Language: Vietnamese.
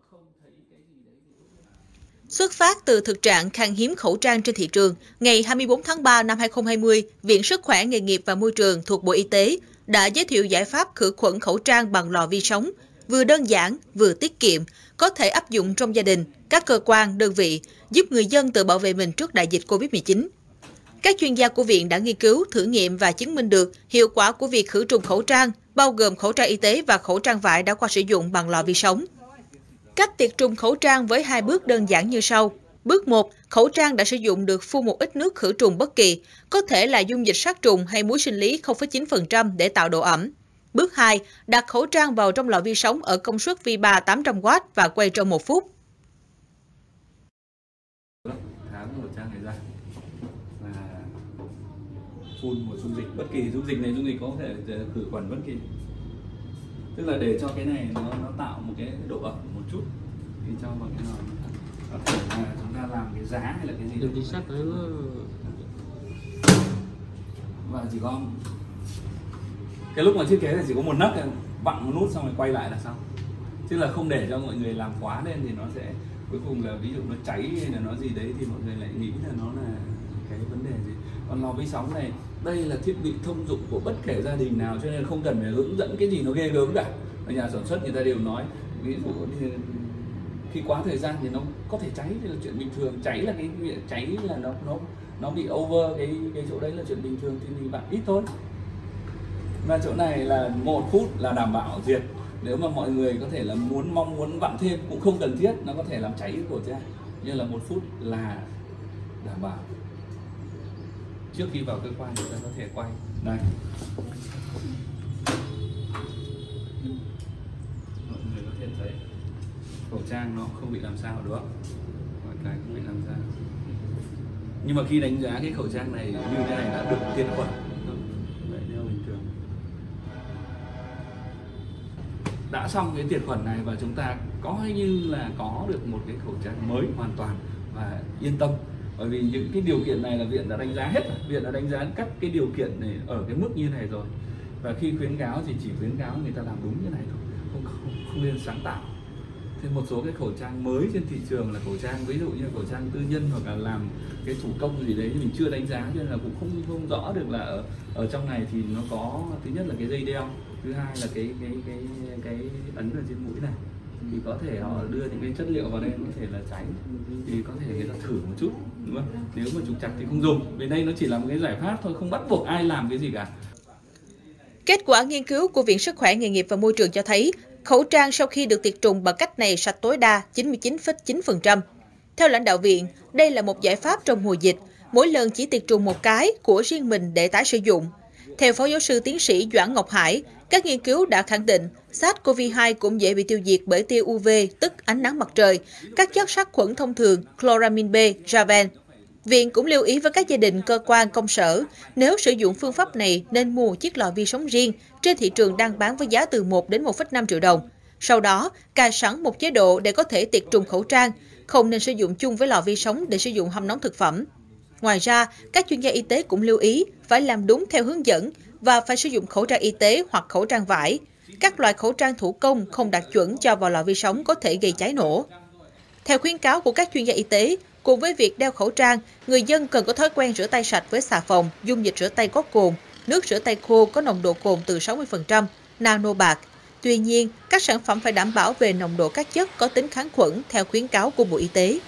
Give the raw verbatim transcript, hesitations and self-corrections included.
Xuất phát từ thực trạng khan hiếm khẩu trang trên thị trường, ngày hai mươi tư tháng ba năm hai nghìn không trăm hai mươi, Viện Sức khỏe Nghề nghiệp và Môi trường thuộc Bộ Y tế đã giới thiệu giải pháp khử khuẩn khẩu trang bằng lò vi sóng, vừa đơn giản, vừa tiết kiệm, có thể áp dụng trong gia đình, các cơ quan, đơn vị, giúp người dân tự bảo vệ mình trước đại dịch Covid mười chín. Các chuyên gia của Viện đã nghiên cứu, thử nghiệm và chứng minh được hiệu quả của việc khử trùng khẩu trang, bao gồm khẩu trang y tế và khẩu trang vải đã qua sử dụng bằng lò vi sóng. Cách tiệt trùng khẩu trang với hai bước đơn giản như sau. Bước một, khẩu trang đã sử dụng được phun một ít nước khử trùng bất kỳ, có thể là dung dịch sát trùng hay muối sinh lý không phẩy chín phần trăm để tạo độ ẩm. Bước hai, đặt khẩu trang vào trong lò vi sóng ở công suất vi ba tám trăm oát và quay trong một phút. Tháo khẩu trang này ra và phun một dung dịch bất kỳ, dung dịch này dung dịch có thể khử khuẩn bất kỳ. Tức là để cho cái này nó nó tạo một cái độ ẩm một chút thì cho vào cái lò có thể là chúng ta làm cái giá hay là cái gì đừng sắt nó và chỉ có cái lúc mà thiết kế là chỉ có một nấc vặn một nút xong rồi quay lại là xong, chứ là không để cho mọi người làm quá lên thì nó sẽ cuối cùng là ví dụ nó cháy hay là nó gì đấy thì mọi người lại nghĩ là nó là cái vấn đề gì. Còn lò vi sóng này, đây là thiết bị thông dụng của bất kể gia đình nào, cho nên không cần phải hướng dẫn cái gì nó ghê gớm cả. Ở nhà sản xuất người ta đều nói ví dụ thì khi quá thời gian thì nó có thể cháy thì là chuyện bình thường, cháy là cái cháy là nó nó nó bị over cái cái chỗ đấy là chuyện bình thường, thì mình vặn ít thôi. Và chỗ này là một phút là đảm bảo diệt. Nếu mà mọi người có thể là muốn mong muốn vặn thêm cũng không cần thiết, nó có thể làm cháy cái khẩu trang, nhưng là một phút là đảm bảo. Trước khi vào cơ quan chúng ta có thể quay đây, mọi người có thể thấy khẩu trang nó không bị làm sao đúng không? Mọi cái không bị làm sao. Nhưng mà khi đánh giá cái khẩu trang này như thế này đã được tiệt khuẩn, vậy theo bình thường. Đã xong cái tiệt khuẩn này và chúng ta coi như là có được một cái khẩu trang mới hoàn toàn và yên tâm. Bởi vì những cái điều kiện này là Viện đã đánh giá hết, Viện đã đánh giá các cái điều kiện này ở cái mức như này rồi. Và khi khuyến cáo thì chỉ khuyến cáo người ta làm đúng như này thôi, không, không, không nên sáng tạo. Thêm một số cái khẩu trang mới trên thị trường là khẩu trang ví dụ như khẩu trang tư nhân hoặc là làm cái thủ công gì đấy thì mình chưa đánh giá, cho nên là cũng không không rõ được là ở, ở trong này thì nó có thứ nhất là cái dây đeo, thứ hai là cái cái cái cái, cái ấn ở trên mũi này. Thì có thể họ đưa những cái chất liệu vào đây có thể là cháy, thì có thể người ta thử một chút, đúng không? Nếu mà trục trặc thì không dùng. Bên đây nó chỉ là một cái giải pháp thôi, không bắt buộc ai làm cái gì cả. Kết quả nghiên cứu của Viện Sức khỏe Nghề nghiệp và Môi trường cho thấy, khẩu trang sau khi được tiệt trùng bằng cách này sạch tối đa chín mươi chín phẩy chín phần trăm. Theo lãnh đạo viện, đây là một giải pháp trong mùa dịch, mỗi lần chỉ tiệt trùng một cái của riêng mình để tái sử dụng. Theo Phó Giáo sư Tiến sĩ Doãn Ngọc Hải, các nghiên cứu đã khẳng định SARS-CoV hai cũng dễ bị tiêu diệt bởi tia u vê, tức ánh nắng mặt trời, các chất sát khuẩn thông thường, chloramin B, Javel. Viện cũng lưu ý với các gia đình, cơ quan, công sở, nếu sử dụng phương pháp này nên mua một chiếc lò vi sóng riêng, trên thị trường đang bán với giá từ một đến một phẩy năm triệu đồng. Sau đó, cài sẵn một chế độ để có thể tiệt trùng khẩu trang, không nên sử dụng chung với lò vi sóng để sử dụng hâm nóng thực phẩm. Ngoài ra, các chuyên gia y tế cũng lưu ý phải làm đúng theo hướng dẫn và phải sử dụng khẩu trang y tế hoặc khẩu trang vải. Các loại khẩu trang thủ công không đạt chuẩn cho vào lò vi sóng có thể gây cháy nổ. Theo khuyến cáo của các chuyên gia y tế, cùng với việc đeo khẩu trang, người dân cần có thói quen rửa tay sạch với xà phòng, dung dịch rửa tay có cồn, nước rửa tay khô có nồng độ cồn từ sáu mươi phần trăm, nano bạc. Tuy nhiên, các sản phẩm phải đảm bảo về nồng độ các chất có tính kháng khuẩn theo khuyến cáo của Bộ Y tế.